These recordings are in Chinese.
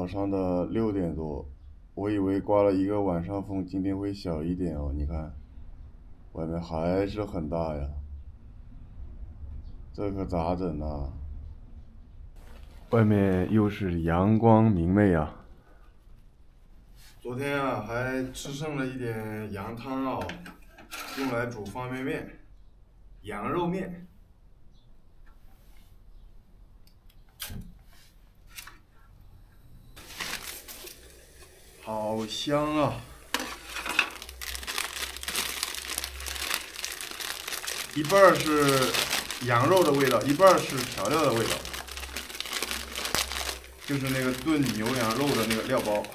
早上的6点多，我以为刮了一个晚上风，今天会小一点哦。你看，外面还是很大呀，这可咋整啊？外面又是阳光明媚啊。昨天啊，还吃剩了一点羊汤啊，用来煮方便面，羊肉面。好香啊！一半是羊肉的味道，一半是调料的味道，就是那个炖牛羊肉的那个料包。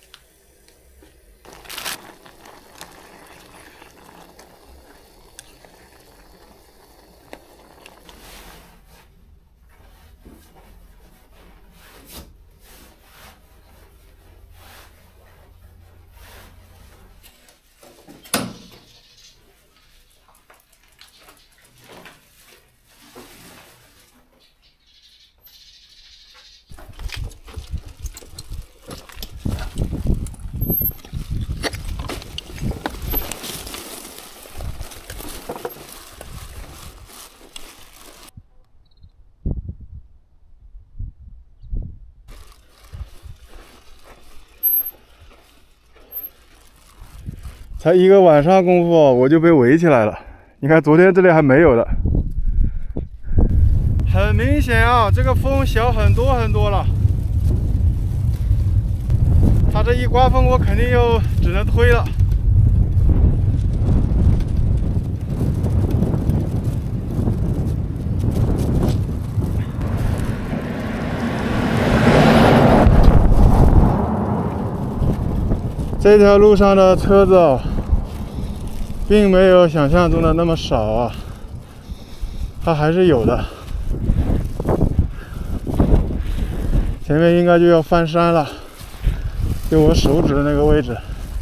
才一个晚上功夫，我就被围起来了。你看，昨天这里还没有的。很明显啊，这个风小很多很多了。它这一刮风，我肯定又只能推了。这条路上的车子啊，并没有想象中的那么少啊，它还是有的。前面应该就要翻山了，就我手指的那个位置，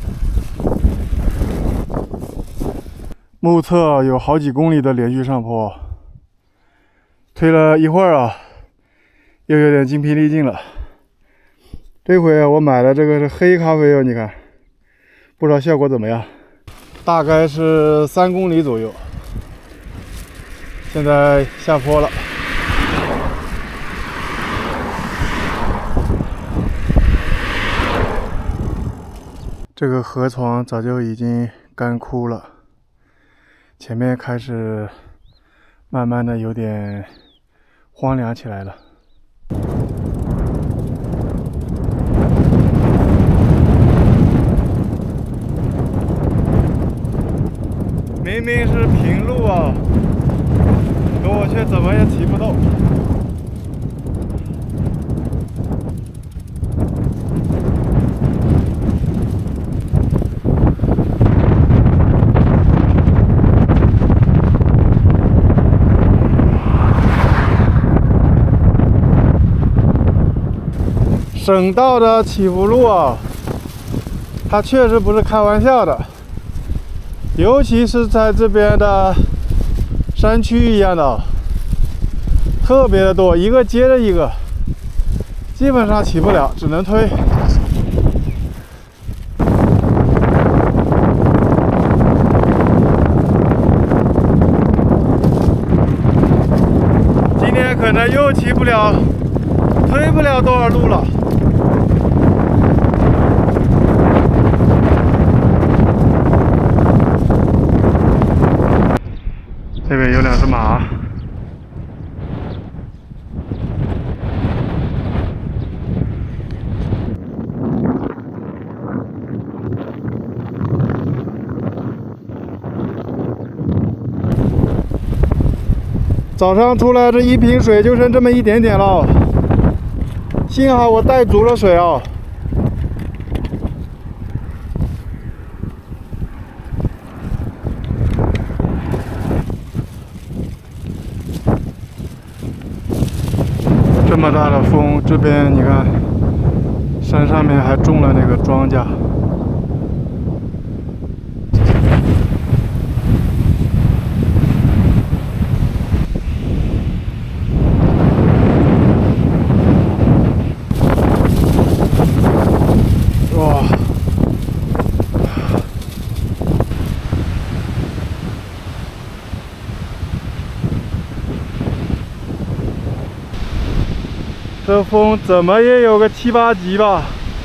目测有好几公里的连续上坡，推了一会儿啊，又有点精疲力尽了。这回我买的这个是黑咖啡哦，你看，不知道效果怎么样。大概是3公里左右，现在下坡了。这个河床早就已经干枯了，前面开始慢慢的有点荒凉起来了。明明是平路啊，可我却怎么也骑不动。省道的起伏路啊，它确实不是开玩笑的。尤其是在这边的山区一样的，特别的多，一个接着一个，基本上起不了，只能推。今天可能又起不了，推不了多少路了。这边有2只马，早上出来这1瓶水就剩这么一点点了，幸好我带足了水啊。这么大的风，这边你看，山上面还种了那个庄稼。 这风怎么也有个7、8级吧。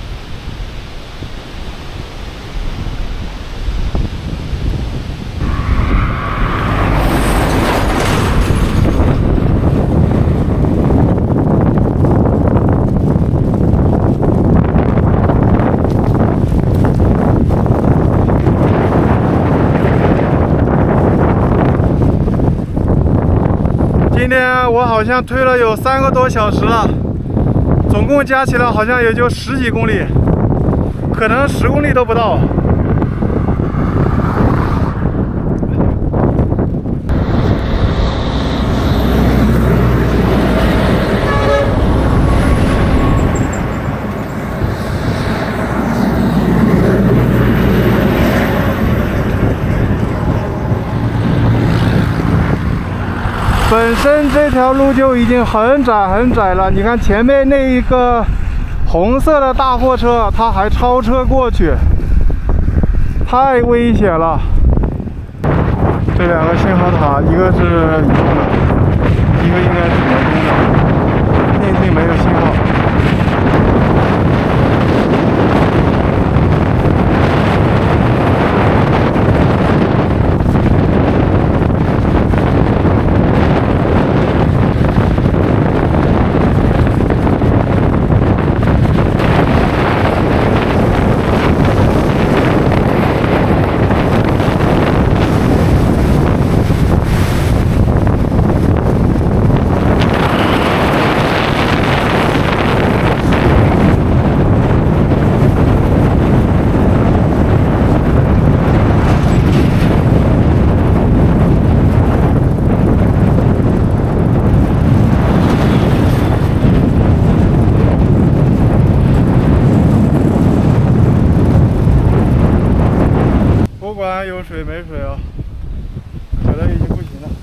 今天我好像推了有3个多小时了，总共加起来好像也就10几公里，可能10公里都不到。本身这条路就已经很窄了，你看前面那一个红色的大货车，它还超车过去，太危险了。这2个信号塔，一个是移动的，一个应该是联通的，电信没有信号。不管有水没水啊，觉得已经不行了。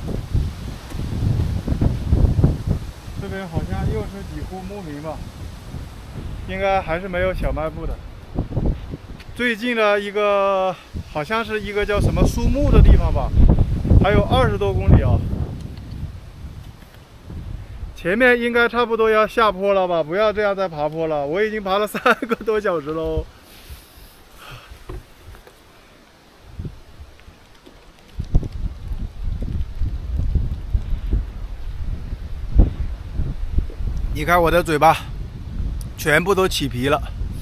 这边好像又是几户牧民吧，应该还是没有小卖部的。最近的一个好像是一个叫什么苏木的地方吧，还有20多公里啊。前面应该差不多要下坡了吧？不要这样再爬坡了，我已经爬了3个多小时喽。你看我的嘴巴，全部都起皮了。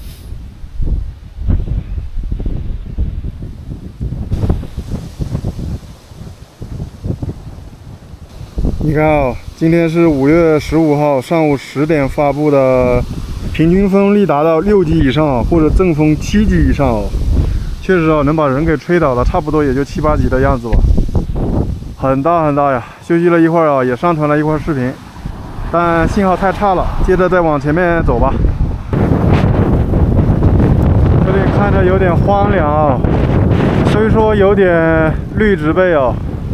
你看啊，今天是5月15号上午10点发布的，平均风力达到6级以上，或者阵风7级以上哦。确实啊，能把人给吹倒的，差不多也就7、8级的样子吧。很大呀！休息了一会儿啊，也上传了一会儿视频。但信号太差了，接着再往前面走吧。这里看着有点荒凉啊，虽说有点绿植被啊。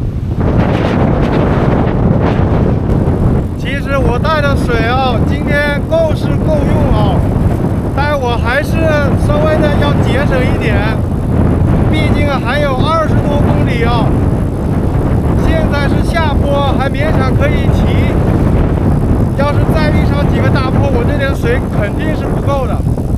其实我带的水啊，今天够是够用啊，但我还是稍微的要节省一点，毕竟还有20多公里啊。现在是下坡，还勉强可以骑。要是再遇上几个大坡，我这点水肯定是不够的。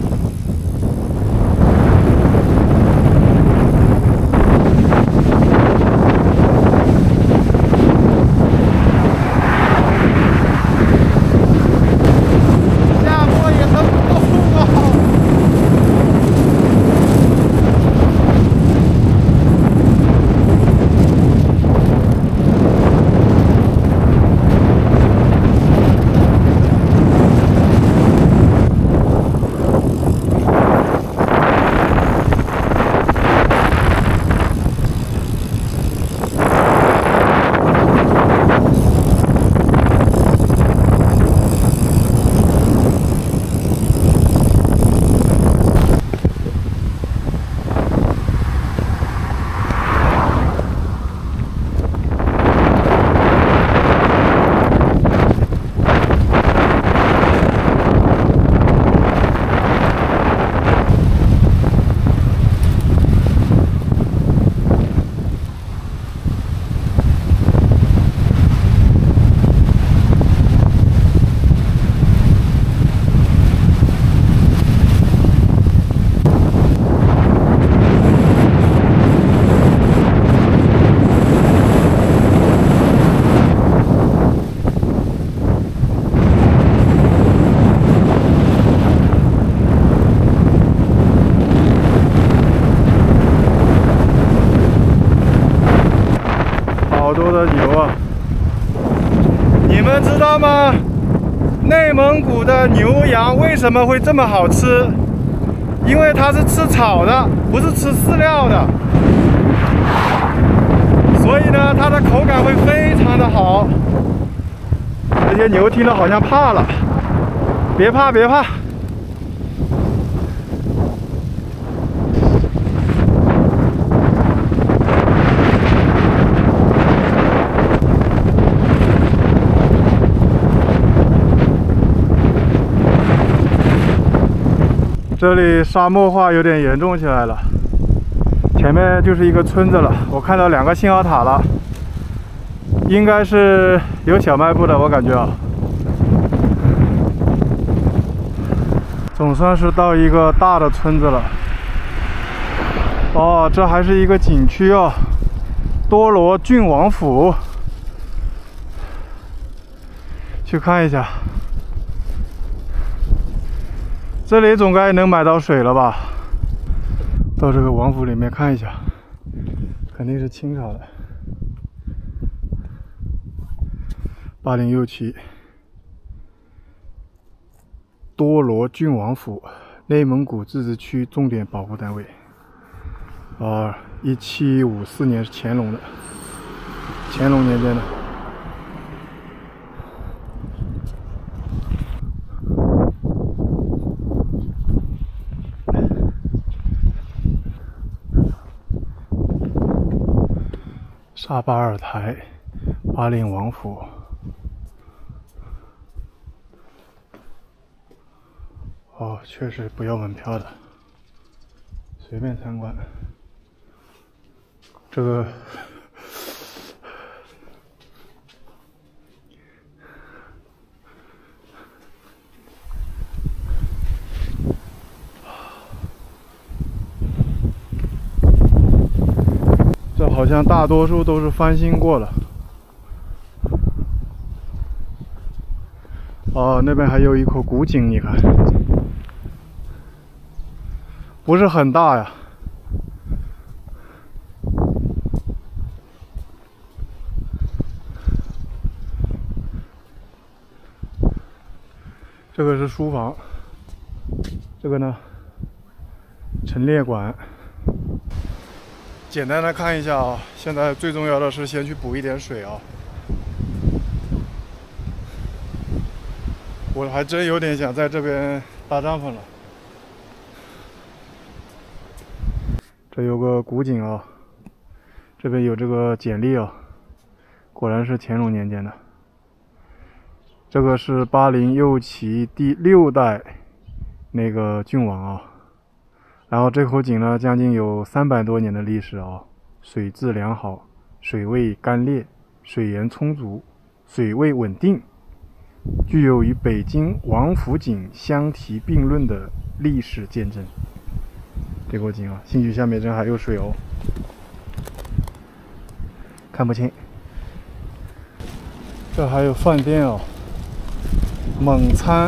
下坡也很不够啊。 好多的牛啊！你们知道吗？内蒙古的牛羊为什么会这么好吃？因为它是吃草的，不是吃饲料的，所以呢，它的口感会非常的好。这些牛听了好像怕了，别怕，别怕。这里沙漠化有点严重起来了，前面就是一个村子了，我看到2个信号塔了，应该是有小卖部的，我感觉啊。总算是到一个大的村子了。哦，这还是一个景区啊，多罗郡王府，去看一下。这里总该能买到水了吧？到这个王府里面看一下，肯定是清朝的。8067期多罗郡王府，内蒙古自治区重点保护单位。1754年是乾隆的，乾隆年间的。沙巴尔台巴林王府，哦，确实不要门票的，随便参观。这个好像大多数都是翻新过了。哦，那边还有一口古井，你看，不是很大呀。这个是书房，这个呢，陈列馆。简单的看一下啊，现在最重要的是先去补一点水啊。我还真有点想在这边搭帐篷了。这有个古井啊，这边有这个简历啊，果然是乾隆年间的。这个是8067期第6代那个郡王啊。然后这口井呢，将近有300多年的历史啊，水质良好，水位干裂，水源充足，水位稳定，具有与北京王府井相提并论的历史见证。这口井啊，兴许下面这还有水哦，看不清。这还有饭店哦，蒙餐。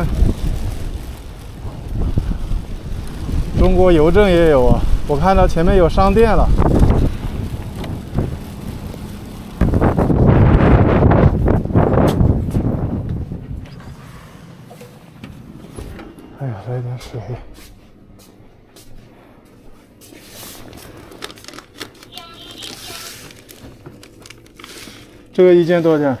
中国邮政也有啊，我看到前面有商店了。哎呀，来点水。这个一件多少钱？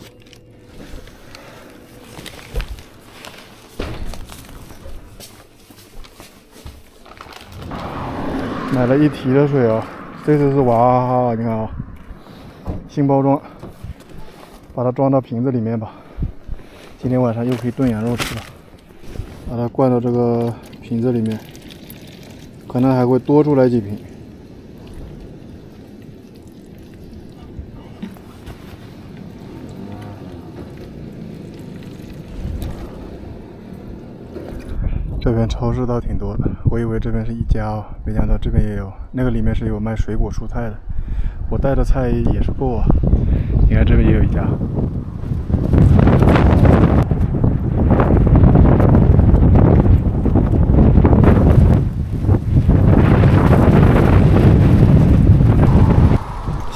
买了一提的水啊，这次是娃哈哈，你看啊，新包装，把它装到瓶子里面吧。今天晚上又可以炖羊肉吃了，把它灌到这个瓶子里面，可能还会多出来几瓶。这边超市倒挺多的，我以为这边是一家哦，没想到这边也有。那个里面是有卖水果蔬菜的，我带的菜也是够啊。你看这边也有一家。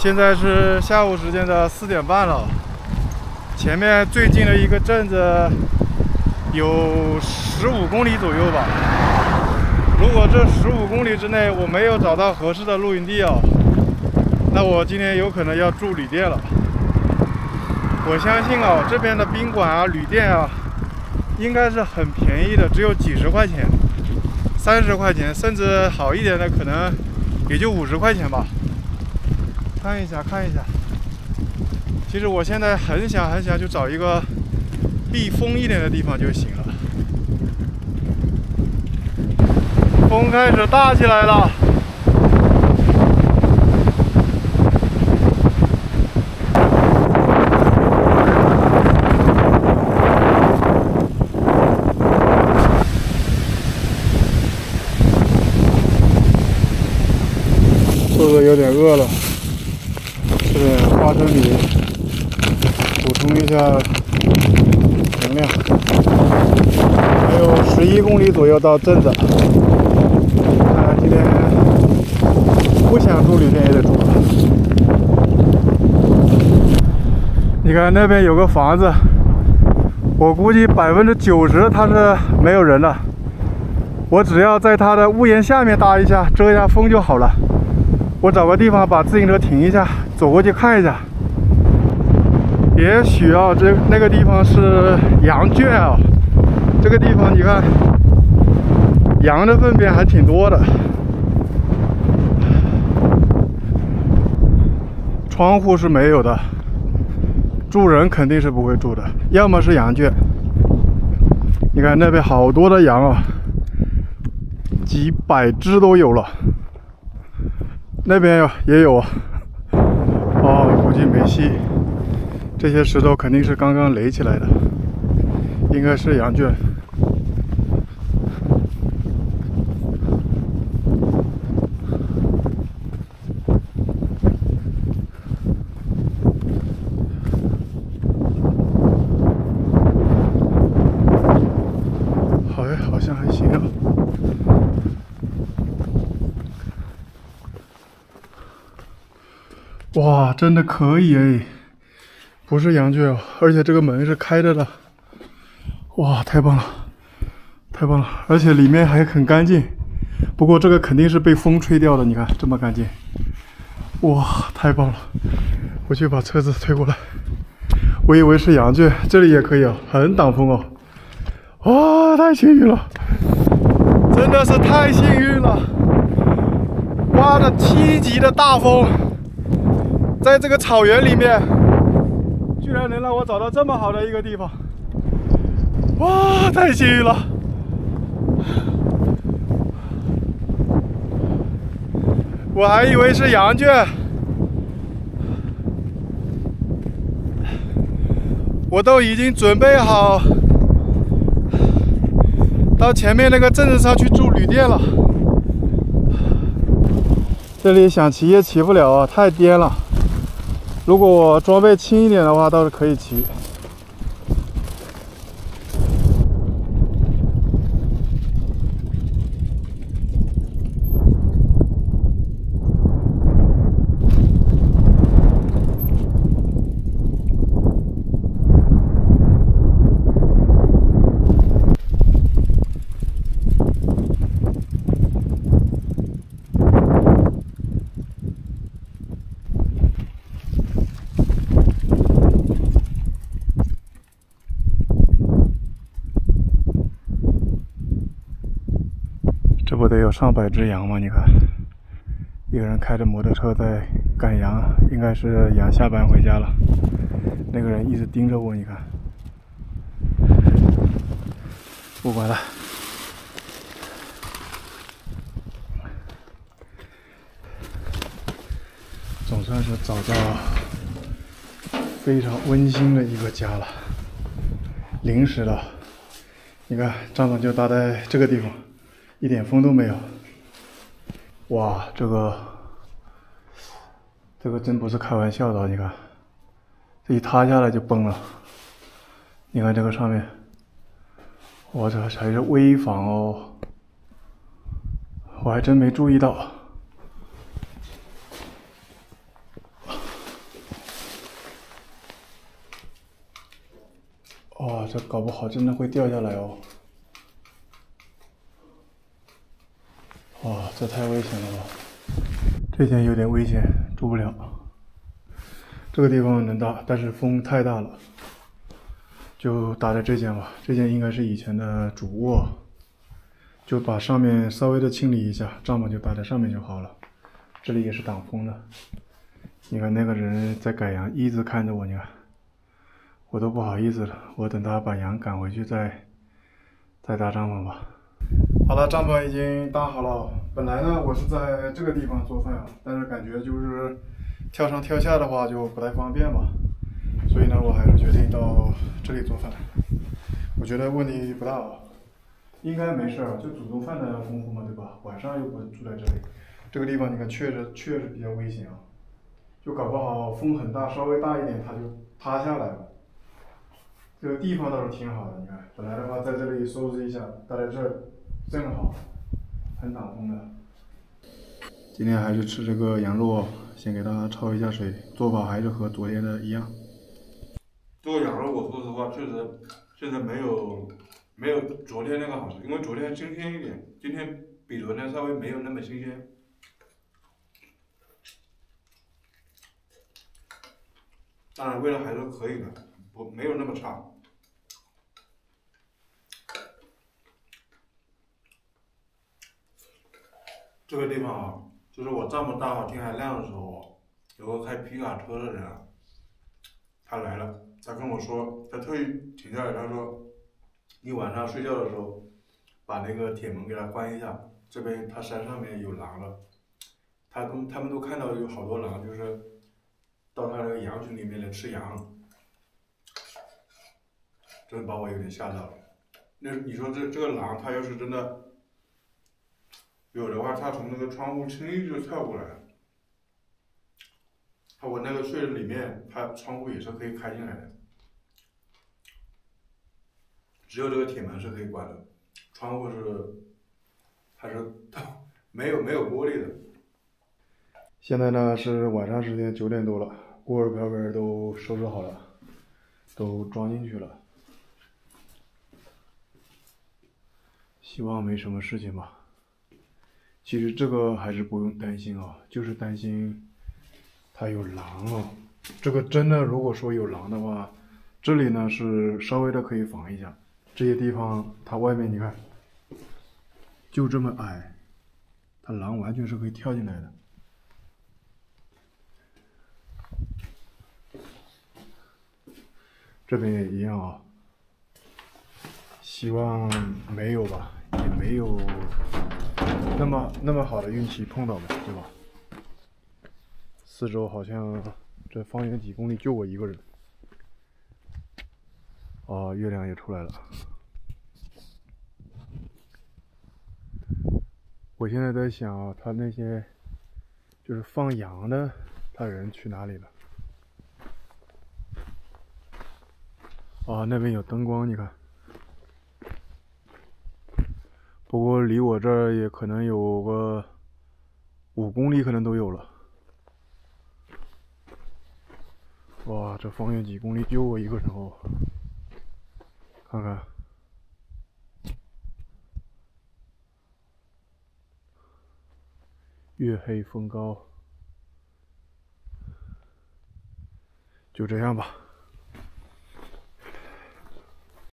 现在是下午时间的4点半了。前面最近的一个镇子有15公里左右吧。如果这15公里之内我没有找到合适的露营地啊，那我今天有可能要住旅店了。我相信啊，这边的宾馆啊、旅店啊，应该是很便宜的，只有几十块钱、30块钱，甚至好一点的可能也就50块钱吧。看一下，看一下。其实我现在很想去找一个避风一点的地方就行了。风开始大起来了。肚子有点饿了，吃点花生米，补充一下能量。还有11公里左右到镇子。今天不想住旅店也得住了。你看那边有个房子，我估计90%它是没有人的。我只要在它的屋檐下面搭一下，遮一下风就好了。我找个地方把自行车停一下，走过去看一下。也许啊，那个地方是羊圈啊。这个地方你看，羊的粪便还挺多的。窗户是没有的，住人肯定是不会住的，要么是羊圈。你看那边好多的羊啊，几百只都有了。那边也有啊。哦，估计没戏。这些石头肯定是刚刚垒起来的，应该是羊圈。好像还行啊。哇，真的可以哎，不是羊圈，而且这个门是开着的。哇，太棒了，太棒了！而且里面还很干净。不过这个肯定是被风吹掉的，你看这么干净。哇，太棒了！我去把车子推过来。我以为是羊圈，这里也可以啊，很挡风哦。哇，太幸运了，真的是太幸运了！刮着7级的大风，在这个草原里面，居然能让我找到这么好的一个地方。哇，太幸运了！我还以为是羊圈，我都已经准备好到前面那个镇子上去住旅店了。这里想骑也骑不了啊，太颠了。如果我装备轻一点的话，倒是可以骑。这不得有上百只羊吗？你看，一个人开着摩托车在赶羊，应该是羊下班回家了。那个人一直盯着我，你看，不管了。总算是找到非常温馨的一个家了，临时的。你看，帐篷就搭在这个地方。一点风都没有。哇，这个真不是开玩笑的，你看，这一塌下来就崩了。你看这个上面，哇，这还是危房哦，我还真没注意到。 哇，这搞不好真的会掉下来哦！哇，这太危险了吧！这间有点危险，住不了。这个地方能搭，但是风太大了，就搭在这间吧。这间应该是以前的主卧，就把上面稍微的清理一下，帐篷就搭在上面就好了。这里也是挡风的。你看那个人在赶羊，一直看着我，你看，我都不好意思了。我等他把羊赶回去再搭帐篷吧。好了，帐篷已经搭好了。本来呢，我是在这个地方做饭啊，但是感觉就是跳上跳下的话就不太方便吧，所以呢，我还是决定到这里做饭。我觉得问题不大啊，应该没事，就煮饭的功夫嘛，对吧？晚上又不住在这里，这个地方你看确实比较危险啊。就搞不好风很大，稍微大一点它就塌下来了。这个地方倒是挺好的，你看，本来的话在这里收拾一下，搭在这儿正好，很挡风的。今天还是吃这个羊肉，先给它焯一下水，做法还是和昨天的一样。 这个羊肉我说实话确实现在没有昨天那个好吃，因为昨天新鲜一点，今天比昨天稍微没有那么新鲜。当然味道还是可以的，没有那么差。这个地方啊，就是我帐篷搭好天还亮的时候，有个开皮卡车的人啊，他来了，他跟我说，他特意停下来，他说，你晚上睡觉的时候，把那个铁门给他关一下，这边他山上面有狼了，他们都看到有好多狼，就是到他那个羊群里面来吃羊，真的把我有点吓到了。那你说这个狼，它要是真的有的话，它从那个窗户轻易就跳过来了。我那个睡的里面，它窗户也是可以开进来的，只有这个铁门是可以关的，窗户它是没有玻璃的。 现在呢是晚上时间9点多了，锅碗瓢盆都收拾好了，都装进去了。希望没什么事情吧。其实这个还是不用担心啊，就是担心它有狼哦。这个真的如果说有狼的话，这里呢是稍微的可以防一下。这些地方它外面你看，就这么矮，它狼完全是可以跳进来的。这边也一样啊，希望没有吧，也没有那么好的运气碰到呗，对吧？四周好像这方圆几公里就我一个人。哦，月亮也出来了。我现在在想啊，他那些就是放羊的，他人去哪里了？啊，那边有灯光，你看。不过离我这儿也可能有个5公里，可能都有了。哇，这方圆几公里就我一个人哦。看看，月黑风高，就这样吧。